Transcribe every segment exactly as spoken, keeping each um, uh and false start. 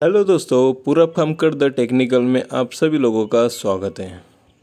Hello दोस्तों, पूरब खमकर the technical में आप सभी लोगों का स्वागत है।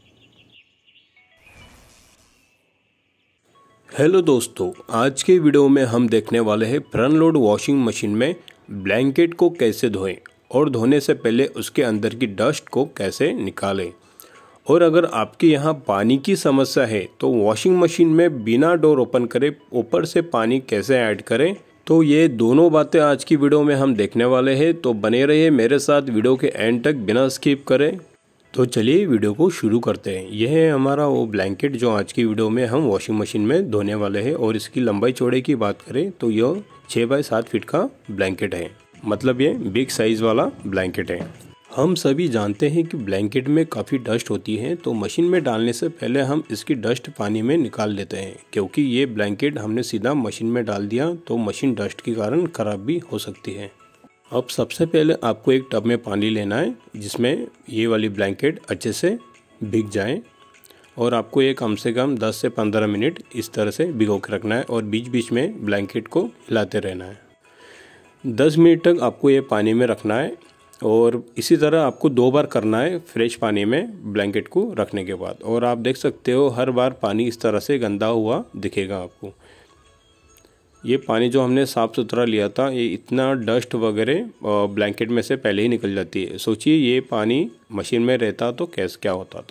हेलो दोस्तों, आज के वीडियो में हम देखने वाले हैं फ्रंट लोड वॉशिंग मशीन में ब्लैंकेट को कैसे धोएं और धोने से पहले उसके अंदर की डस्ट को कैसे निकालें। और अगर आपके यहाँ पानी की समस्या है तो वॉशिंग मशीन में बिना डोर ओपन करे ऊपर से पानी कैसे ऐड करें, तो ये दोनों बातें आज की वीडियो में हम देखने वाले हैं। तो बने रहिए मेरे साथ वीडियो के एंड तक बिना स्किप करें। तो चलिए वीडियो को शुरू करते हैं। यह है हमारा वो ब्लैंकेट जो आज की वीडियो में हम वॉशिंग मशीन में धोने वाले हैं। और इसकी लंबाई चौड़ाई की बात करें तो यह छः बाई सात फीट का ब्लैंकेट है, मतलब ये बिग साइज़ वाला ब्लैंकेट है। हम सभी जानते हैं कि ब्लैंकेट में काफ़ी डस्ट होती है, तो मशीन में डालने से पहले हम इसकी डस्ट पानी में निकाल लेते हैं, क्योंकि ये ब्लैंकेट हमने सीधा मशीन में डाल दिया तो मशीन डस्ट के कारण ख़राब भी हो सकती है। अब सबसे पहले आपको एक टब में पानी लेना है जिसमें ये वाली ब्लैंकेट अच्छे से भीग जाए, और आपको ये कम से कम दस से पंद्रह मिनट इस तरह से भिगो के रखना है और बीच बीच में ब्लैंकेट को हिलाते रहना है। दस मिनट तक आपको ये पानी में रखना है, और इसी तरह आपको दो बार करना है फ्रेश पानी में ब्लैंकेट को रखने के बाद। और आप देख सकते हो हर बार पानी इस तरह से गंदा हुआ दिखेगा आपको। ये पानी जो हमने साफ़ सुथरा लिया था, ये इतना डस्ट वगैरह ब्लैंकेट में से पहले ही निकल जाती है। सोचिए ये पानी मशीन में रहता तो कैसे क्या होता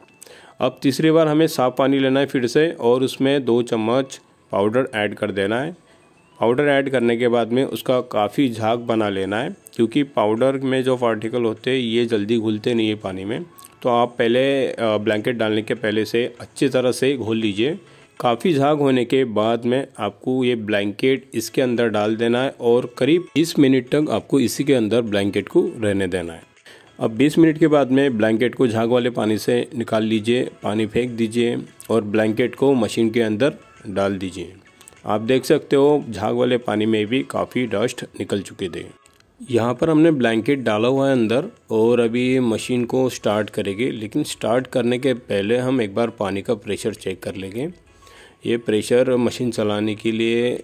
था। अब तीसरी बार हमें साफ़ पानी लेना है फिर से, और उसमें दो चम्मच पाउडर ऐड कर देना है। पाउडर ऐड करने के बाद में उसका काफ़ी झाग बना लेना है, क्योंकि पाउडर में जो पार्टिकल होते हैं ये जल्दी घुलते नहीं है पानी में। तो आप पहले ब्लैंकेट डालने के पहले से अच्छी तरह से घोल लीजिए। काफ़ी झाग होने के बाद में आपको ये ब्लैंकेट इसके अंदर डाल देना है, और करीब बीस मिनट तक आपको इसी के अंदर ब्लैंकेट को रहने देना है। अब बीस मिनट के बाद में ब्लैंकेट को झाग वाले पानी से निकाल लीजिए, पानी फेंक दीजिए और ब्लैंकेट को मशीन के अंदर डाल दीजिए। आप देख सकते हो झाग वाले पानी में भी काफ़ी डस्ट निकल चुके थे। यहाँ पर हमने ब्लैंकेट डाला हुआ है अंदर, और अभी मशीन को स्टार्ट करेंगे। लेकिन स्टार्ट करने के पहले हम एक बार पानी का प्रेशर चेक कर लेंगे। ये प्रेशर मशीन चलाने के लिए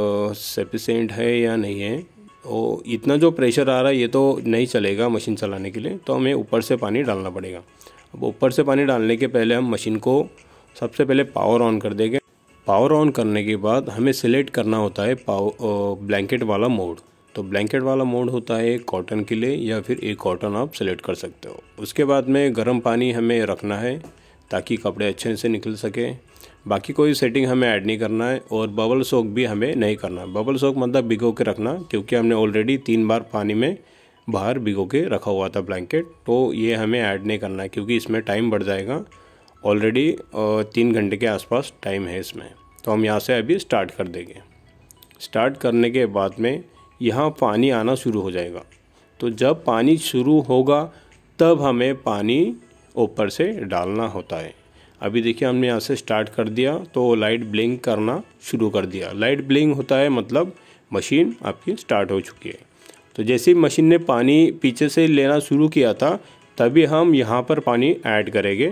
सफिशिएंट है या नहीं है। और इतना जो प्रेशर आ रहा है ये तो नहीं चलेगा मशीन चलाने के लिए, तो हमें ऊपर से पानी डालना पड़ेगा। अब ऊपर से पानी डालने के पहले हम मशीन को सबसे पहले पावर ऑन कर देंगे। पावर ऑन करने के बाद हमें सिलेक्ट करना होता है पावर ब्लैंकेट वाला मोड। तो ब्लैंकेट वाला मोड होता है कॉटन के लिए, या फिर एक कॉटन आप सेलेक्ट कर सकते हो। उसके बाद में गर्म पानी हमें रखना है ताकि कपड़े अच्छे से निकल सके। बाकी कोई सेटिंग हमें ऐड नहीं करना है, और बबल सोक भी हमें नहीं करना। बबल सोक मतलब भिगो के रखना, क्योंकि हमने ऑलरेडी तीन बार पानी में बाहर भिगो के रखा हुआ था ब्लैंकेट, तो ये हमें ऐड नहीं करना है क्योंकि इसमें टाइम बढ़ जाएगा। ऑलरेडी तीन घंटे के आसपास टाइम है इसमें। तो हम यहाँ से अभी स्टार्ट कर देंगे। स्टार्ट करने के बाद में यहाँ पानी आना शुरू हो जाएगा। तो जब पानी शुरू होगा तब हमें पानी ऊपर से डालना होता है। अभी देखिए हमने यहाँ से स्टार्ट कर दिया तो लाइट ब्लिंक करना शुरू कर दिया। लाइट ब्लिंक होता है मतलब मशीन आपकी स्टार्ट हो चुकी है। तो जैसे ही मशीन ने पानी पीछे से लेना शुरू किया था तभी हम यहाँ पर पानी ऐड करेंगे।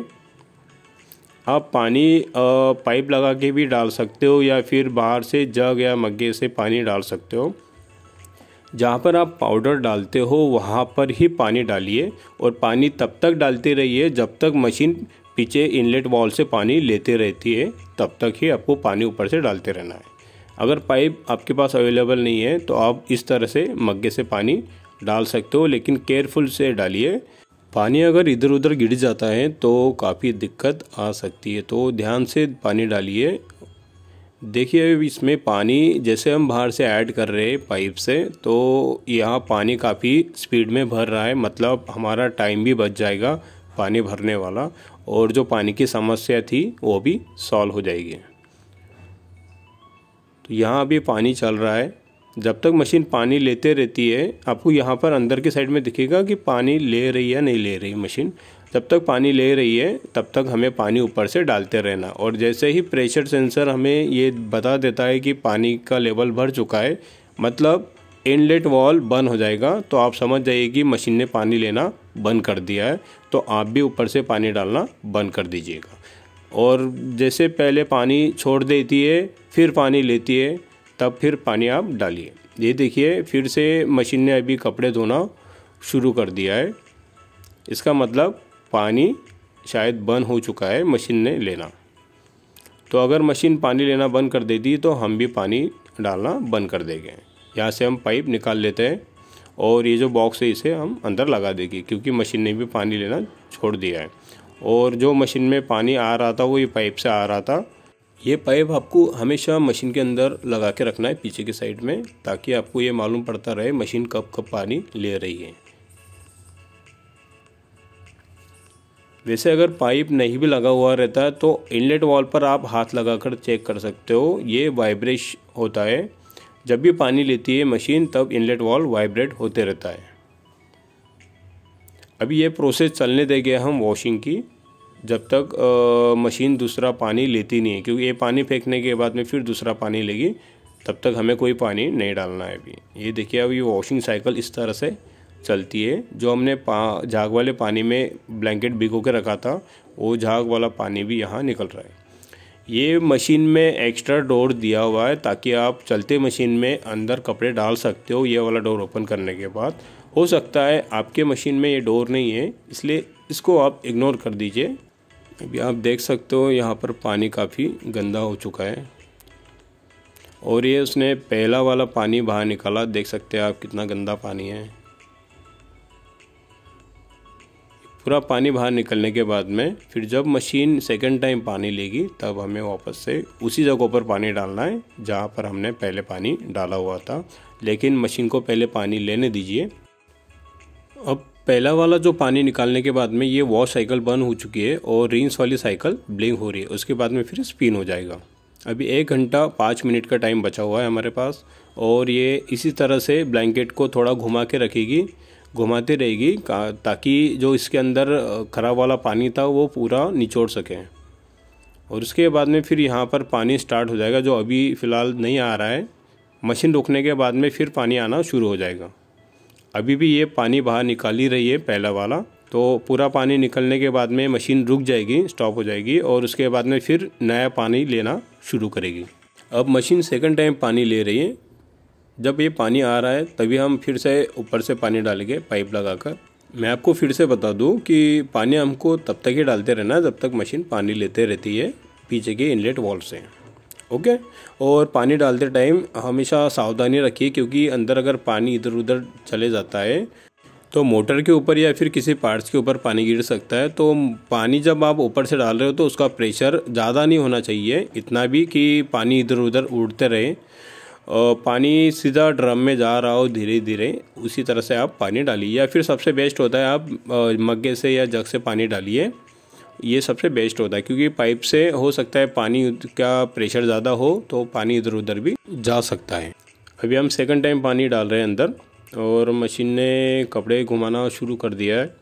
आप पानी पाइप लगा के भी डाल सकते हो, या फिर बाहर से जग या मग्गे से पानी डाल सकते हो। जहाँ पर आप पाउडर डालते हो वहाँ पर ही पानी डालिए, और पानी तब तक डालते रहिए जब तक मशीन पीछे इनलेट वॉल से पानी लेते रहती है, तब तक ही आपको पानी ऊपर से डालते रहना है। अगर पाइप आपके पास अवेलेबल नहीं है तो आप इस तरह से मग्गे से पानी डाल सकते हो, लेकिन केयरफुल से डालिए। पानी अगर इधर उधर गिर जाता है तो काफ़ी दिक्कत आ सकती है, तो ध्यान से पानी डालिए। देखिए इसमें पानी जैसे हम बाहर से ऐड कर रहे हैं पाइप से, तो यहाँ पानी काफ़ी स्पीड में भर रहा है, मतलब हमारा टाइम भी बच जाएगा पानी भरने वाला, और जो पानी की समस्या थी वो भी सॉल्व हो जाएगी। तो यहाँ अभी पानी चल रहा है। जब तक मशीन पानी लेते रहती है, आपको यहाँ पर अंदर के साइड में दिखेगा कि पानी ले रही है नहीं ले रही मशीन। जब तक पानी ले रही है तब तक हमें पानी ऊपर से डालते रहना, और जैसे ही प्रेशर सेंसर हमें ये बता देता है कि पानी का लेवल भर चुका है, मतलब इनलेट वॉल बंद हो जाएगा, तो आप समझ जाइए कि मशीन ने पानी लेना बंद कर दिया है। तो आप भी ऊपर से पानी डालना बंद कर दीजिएगा। और जैसे पहले पानी छोड़ देती है फिर पानी लेती है, तब फिर पानी आप डालिए। ये देखिए फिर से मशीन ने अभी कपड़े धोना शुरू कर दिया है। इसका मतलब पानी शायद बंद हो चुका है मशीन ने लेना। तो अगर मशीन पानी लेना बंद कर देती तो हम भी पानी डालना बंद कर देंगे। यहाँ से हम पाइप निकाल लेते हैं और ये जो बॉक्स है इसे हम अंदर लगा देंगे, क्योंकि मशीन ने भी पानी लेना छोड़ दिया है। और जो मशीन में पानी आ रहा था वो ये पाइप से आ रहा था। ये पाइप आपको हमेशा मशीन के अंदर लगा के रखना है पीछे की साइड में, ताकि आपको ये मालूम पड़ता रहे मशीन कब कब पानी ले रही है। वैसे अगर पाइप नहीं भी लगा हुआ रहता है तो इनलेट वॉल पर आप हाथ लगाकर चेक कर सकते हो। ये वाइब्रेश होता है, जब भी पानी लेती है मशीन तब इनलेट वॉल वाइब्रेट होते रहता है। अभी ये प्रोसेस चलने देंगे हम वॉशिंग की, जब तक आ, मशीन दूसरा पानी लेती नहीं है, क्योंकि ये पानी फेंकने के बाद में फिर दूसरा पानी लेगी, तब तक हमें कोई पानी नहीं डालना है। अभी ये देखिए, अभी वॉशिंग साइकिल इस तरह से चलती है। जो हमने पा झाग वाले पानी में ब्लैंकेट भिगो के रखा था वो झाग वाला पानी भी यहाँ निकल रहा है। ये मशीन में एक्स्ट्रा डोर दिया हुआ है ताकि आप चलते मशीन में अंदर कपड़े डाल सकते हो। ये वाला डोर ओपन करने के बाद हो सकता है आपके मशीन में ये डोर नहीं है, इसलिए इसको आप इग्नोर कर दीजिए। अभी आप देख सकते हो यहाँ पर पानी काफ़ी गंदा हो चुका है और ये उसने पहला वाला पानी बाहर निकाला। देख सकते हैं आप कितना गंदा पानी है। पूरा पानी बाहर निकलने के बाद में फिर जब मशीन सेकंड टाइम पानी लेगी तब हमें वापस से उसी जगह पर पानी डालना है जहाँ पर हमने पहले पानी डाला हुआ था। लेकिन मशीन को पहले पानी लेने दीजिए। अब पहला वाला जो पानी निकालने के बाद में ये वॉश साइकिल बंद हो चुकी है और रिंस वाली साइकिल ब्लिंक हो रही है। उसके बाद में फिर स्पिन हो जाएगा। अभी एक घंटा पाँच मिनट का टाइम बचा हुआ है हमारे पास और ये इसी तरह से ब्लैंकेट को थोड़ा घुमा के रखेगी, घुमाती रहेगी ताकि जो इसके अंदर ख़राब वाला पानी था वो पूरा निचोड़ सके। और उसके बाद में फिर यहाँ पर पानी स्टार्ट हो जाएगा, जो अभी फ़िलहाल नहीं आ रहा है। मशीन रुकने के बाद में फिर पानी आना शुरू हो जाएगा। अभी भी ये पानी बाहर निकाल ही रही है पहला वाला, तो पूरा पानी निकलने के बाद में मशीन रुक जाएगी, स्टॉप हो जाएगी और उसके बाद में फिर नया पानी लेना शुरू करेगी। अब मशीन सेकंड टाइम पानी ले रही है। जब ये पानी आ रहा है तभी हम फिर से ऊपर से पानी डालेंगे पाइप लगाकर। मैं आपको फिर से बता दूं कि पानी हमको तब तक ही डालते रहना है जब तक मशीन पानी लेते रहती है पीछे के इनलेट वॉल से। ओके। और पानी डालते टाइम हमेशा सावधानी रखिए, क्योंकि अंदर अगर पानी इधर उधर चले जाता है तो मोटर के ऊपर या फिर किसी पार्ट्स के ऊपर पानी गिर सकता है। तो पानी जब आप ऊपर से डाल रहे हो तो उसका प्रेशर ज़्यादा नहीं होना चाहिए, इतना भी कि पानी इधर उधर उड़ते रहे। और पानी सीधा ड्रम में जा रहा हो धीरे धीरे, उसी तरह से आप पानी डालिए। या फिर सबसे बेस्ट होता है आप मग्गे से या जग से पानी डालिए, ये सबसे बेस्ट होता है, क्योंकि पाइप से हो सकता है पानी का प्रेशर ज़्यादा हो तो पानी इधर उधर भी जा सकता है। अभी हम सेकंड टाइम पानी डाल रहे हैं अंदर और मशीन ने कपड़े घुमाना शुरू कर दिया है।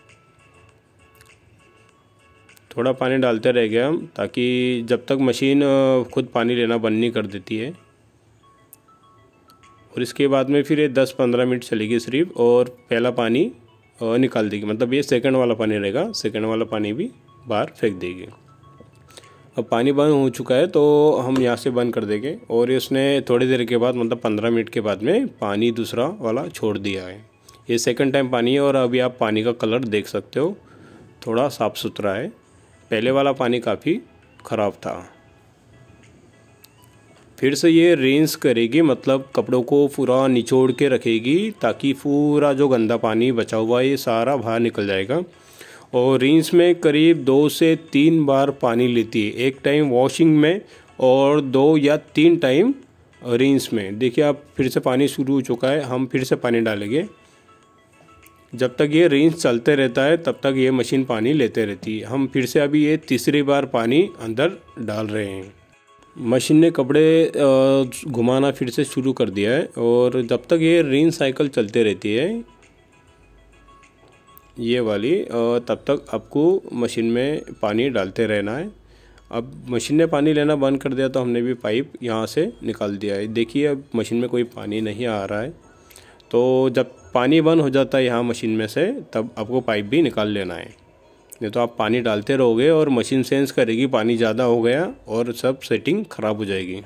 थोड़ा पानी डालते रह गए हम, ताकि जब तक मशीन खुद पानी लेना बंद नहीं कर देती है। और इसके बाद में फिर ये दस पंद्रह मिनट चलेगी सिर्फ और पहला पानी निकाल देगी, मतलब ये सेकंड वाला पानी रहेगा, सेकंड वाला पानी भी बाहर फेंक देगी। अब पानी बंद हो चुका है तो हम यहाँ से बंद कर देंगे। और इसने थोड़ी देर के बाद, मतलब पंद्रह मिनट के बाद में पानी दूसरा वाला छोड़ दिया है। ये सेकंड टाइम पानी है और अभी आप पानी का कलर देख सकते हो, थोड़ा साफ़ सुथरा है। पहले वाला पानी काफ़ी ख़राब था। फिर से ये रिंस करेगी, मतलब कपड़ों को पूरा निचोड़ के रखेगी ताकि पूरा जो गंदा पानी बचा हुआ है ये सारा बाहर निकल जाएगा। और रिंस में करीब दो से तीन बार पानी लेती है, एक टाइम वॉशिंग में और दो या तीन टाइम रिंस में। देखिए आप फिर से पानी शुरू हो चुका है, हम फिर से पानी डालेंगे। जब तक ये रिंस चलते रहता है तब तक ये मशीन पानी लेते रहती है। हम फिर से अभी ये तीसरी बार पानी अंदर डाल रहे हैं। मशीन ने कपड़े घुमाना फिर से शुरू कर दिया है और जब तक ये रिंस साइकिल चलते रहती है ये वाली, तब तक आपको मशीन में पानी डालते रहना है। अब मशीन ने पानी लेना बंद कर दिया तो हमने भी पाइप यहाँ से निकाल दिया है। देखिए अब मशीन में कोई पानी नहीं आ रहा है, तो जब पानी बंद हो जाता है यहाँ मशीन में से तब आपको पाइप भी निकाल लेना है, नहीं तो आप पानी डालते रहोगे और मशीन सेंस करेगी पानी ज़्यादा हो गया और सब सेटिंग ख़राब हो जाएगी।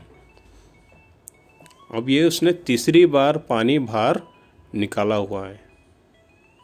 अब ये उसने तीसरी बार पानी बाहर निकाला हुआ है।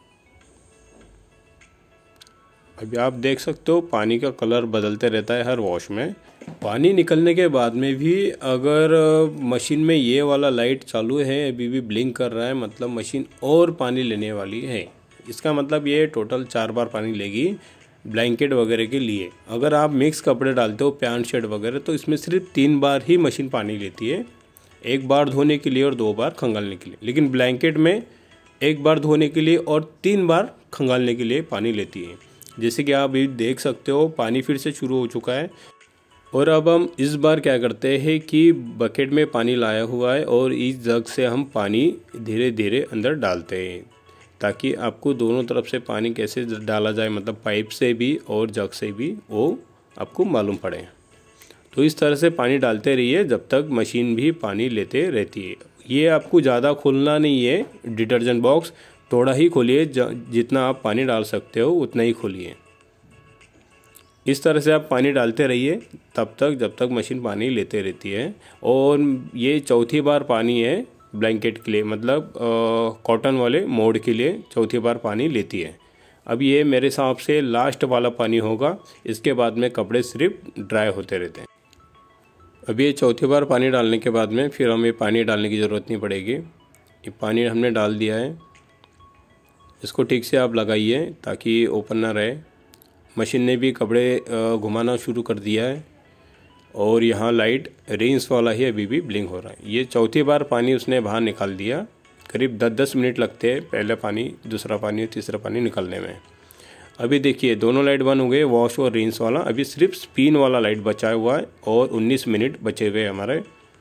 अभी आप देख सकते हो पानी का कलर बदलते रहता है हर वॉश में। पानी निकलने के बाद में भी अगर मशीन में ये वाला लाइट चालू है, अभी भी ब्लिंक कर रहा है, मतलब मशीन और पानी लेने वाली है। इसका मतलब ये टोटल चार बार पानी लेगी ब्लैंकेट वगैरह के लिए। अगर आप मिक्स कपड़े डालते हो पैंट शर्ट वगैरह तो इसमें सिर्फ तीन बार ही मशीन पानी लेती है, एक बार धोने के लिए और दो बार खंगालने के लिए। लेकिन ब्लैंकेट में एक बार धोने के लिए और तीन बार खंगालने के लिए पानी लेती है। जैसे कि आप भी देख सकते हो पानी फिर से शुरू हो चुका है। और अब हम इस बार क्या करते हैं कि बकेट में पानी लाया हुआ है और इस जग से हम पानी धीरे धीरे अंदर डालते हैं, ताकि आपको दोनों तरफ से पानी कैसे डाला जाए, मतलब पाइप से भी और जग से भी, वो आपको मालूम पड़े। तो इस तरह से पानी डालते रहिए जब तक मशीन भी पानी लेते रहती है। ये आपको ज़्यादा खोलना नहीं है डिटर्जेंट बॉक्स, थोड़ा ही खोलिए, जितना आप पानी डाल सकते हो उतना ही खोलिए। इस तरह से आप पानी डालते रहिए तब तक जब तक मशीन पानी लेते रहती है। और ये चौथी बार पानी है ब्लैंकेट के लिए, मतलब कॉटन वाले मोड के लिए चौथी बार पानी लेती है। अब ये मेरे हिसाब से लास्ट वाला पानी होगा, इसके बाद में कपड़े सिर्फ ड्राई होते रहते हैं। अब ये चौथी बार पानी डालने के बाद में फिर हमें पानी डालने की ज़रूरत नहीं पड़ेगी। ये पानी हमने डाल दिया है, इसको ठीक से आप लगाइए ताकि ओपन ना रहे। मशीन ने भी कपड़े घुमाना शुरू कर दिया है और यहाँ लाइट रेंस वाला ही अभी भी ब्लिंक हो रहा है। ये चौथी बार पानी उसने बाहर निकाल दिया। करीब दस दस मिनट लगते हैं पहले पानी, दूसरा पानी, तीसरा पानी निकलने में। अभी देखिए दोनों लाइट बंद हो गए, वॉश और रेंस वाला। अभी सिर्फ स्पिन वाला लाइट बचा हुआ है और उन्नीस मिनट बचे हुए हमारे।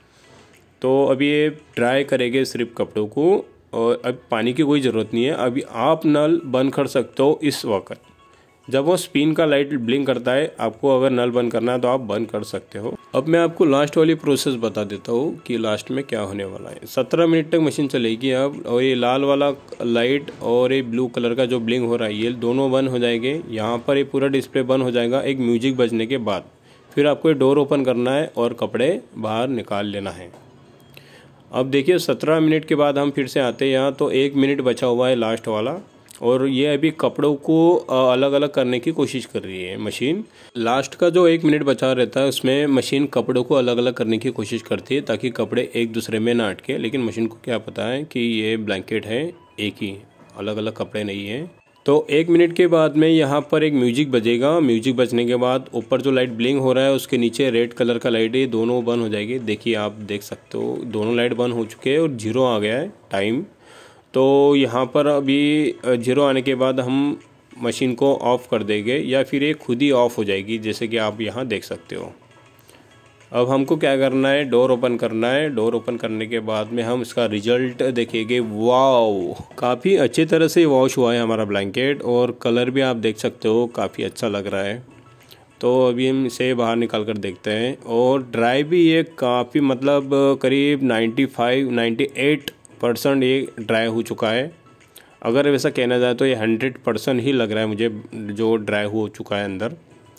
तो अभी ये ड्राई करेंगे सिर्फ कपड़ों को और अब पानी की कोई ज़रूरत नहीं है। अभी आप नल बंद कर सकते हो इस वक्त, जब वो स्पिन का लाइट ब्लिंक करता है। आपको अगर नल बंद करना है तो आप बंद कर सकते हो। अब मैं आपको लास्ट वाली प्रोसेस बता देता हूँ कि लास्ट में क्या होने वाला है। सत्रह मिनट तक मशीन चलेगी अब, और ये लाल वाला लाइट और ये ब्लू कलर का जो ब्लिंक हो रहा है ये दोनों बंद हो जाएंगे। यहाँ पर ये पूरा डिस्प्ले बंद हो जाएगा एक म्यूजिक बजने के बाद। फिर आपको ये डोर ओपन करना है और कपड़े बाहर निकाल लेना है। अब देखिए सत्रह मिनट के बाद हम फिर से आते हैं यहाँ, तो एक मिनट बचा हुआ है लास्ट वाला, और ये अभी कपड़ों को अलग अलग करने की कोशिश कर रही है मशीन। लास्ट का जो एक मिनट बचा रहता है उसमें मशीन कपड़ों को अलग अलग करने की कोशिश करती है ताकि कपड़े एक दूसरे में ना अटके। लेकिन मशीन को क्या पता है कि ये ब्लैंकेट है एक ही, अलग अलग कपड़े नहीं हैं। तो एक मिनट के बाद में यहाँ पर एक म्यूजिक बजेगा। म्यूजिक बजने के बाद ऊपर जो लाइट ब्लिंक हो रहा है उसके नीचे रेड कलर का लाइट है, दोनों बंद हो जाएगी। देखिए आप देख सकते हो दोनों लाइट बंद हो चुके हैं और जीरो आ गया है टाइम। तो यहाँ पर अभी जीरो आने के बाद हम मशीन को ऑफ़ कर देंगे या फिर ये खुद ही ऑफ़ हो जाएगी, जैसे कि आप यहाँ देख सकते हो। अब हमको क्या करना है, डोर ओपन करना है। डोर ओपन करने के बाद में हम इसका रिजल्ट देखेंगे। वाओ, काफ़ी अच्छे तरह से वॉश हुआ है हमारा ब्लैंकेट और कलर भी आप देख सकते हो काफ़ी अच्छा लग रहा है। तो अभी हम इसे बाहर निकाल कर देखते हैं। और ड्राई भी ये काफ़ी, मतलब करीब ninety five ninety eight percent ये ड्राई हो चुका है। अगर वैसा कहना जाए तो ये हंड्रेड परसेंट ही लग रहा है मुझे जो ड्राई हो चुका है अंदर।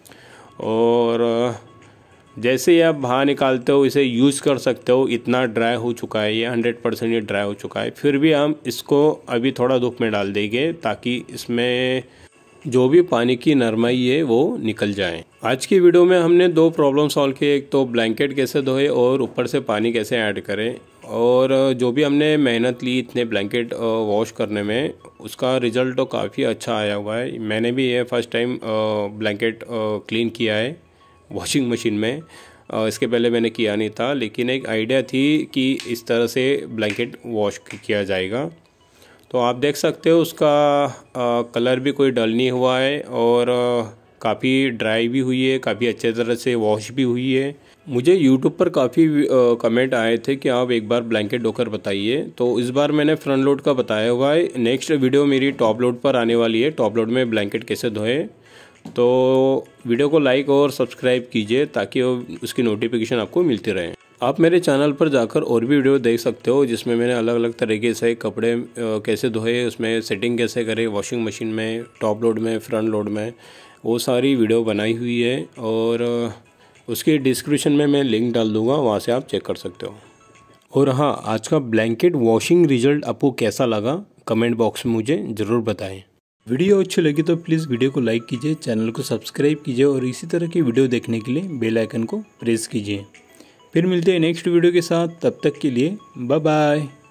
और जैसे ही आप बाहर निकालते हो इसे यूज़ कर सकते हो, इतना ड्राई हो चुका है ये, हंड्रेड परसेंट ये ड्राई हो चुका है। फिर भी हम इसको अभी थोड़ा धूप में डाल देंगे ताकि इसमें जो भी पानी की नरमाई है वो निकल जाए। आज की वीडियो में हमने दो प्रॉब्लम सॉल्व किए, एक तो ब्लैंकेट कैसे धोए और ऊपर से पानी कैसे ऐड करें। और जो भी हमने मेहनत ली इतने ब्लैंकेट वॉश करने में, उसका रिज़ल्ट तो काफ़ी अच्छा आया हुआ है। मैंने भी ये फर्स्ट टाइम ब्लैंकेट क्लीन किया है वॉशिंग मशीन में, इसके पहले मैंने किया नहीं था। लेकिन एक आइडिया थी कि इस तरह से ब्लैंकेट वॉश किया जाएगा। तो आप देख सकते हो उसका आ, कलर भी कोई डल नहीं हुआ है और काफ़ी ड्राई भी हुई है, काफ़ी अच्छे तरह से वॉश भी हुई है। मुझे यूट्यूब पर काफ़ी कमेंट आए थे कि आप एक बार ब्लैंकेट धोकर बताइए, तो इस बार मैंने फ्रंट लोड का बताया हुआ है। नेक्स्ट वीडियो मेरी टॉप लोड पर आने वाली है, टॉप लोड में ब्लैंकेट कैसे धोए। तो वीडियो को लाइक और सब्सक्राइब कीजिए ताकि उसकी नोटिफिकेशन आपको मिलती रहे। आप मेरे चैनल पर जाकर और भी वीडियो देख सकते हो जिसमें मैंने अलग अलग तरीके से कपड़े कैसे धोए, उसमें सेटिंग कैसे करें वॉशिंग मशीन में, टॉप लोड में, फ्रंट लोड में, वो सारी वीडियो बनाई हुई है। और उसकी डिस्क्रिप्शन में मैं लिंक डाल दूँगा, वहाँ से आप चेक कर सकते हो। और हाँ, आज का ब्लैंकेट वॉशिंग रिजल्ट आपको कैसा लगा कमेंट बॉक्स में मुझे ज़रूर बताएं। वीडियो अच्छी लगी तो प्लीज़ वीडियो को लाइक कीजिए, चैनल को सब्सक्राइब कीजिए और इसी तरह की वीडियो देखने के लिए बेल आइकन को प्रेस कीजिए। फिर मिलते हैं नेक्स्ट वीडियो के साथ, तब तक के लिए बाय बाय।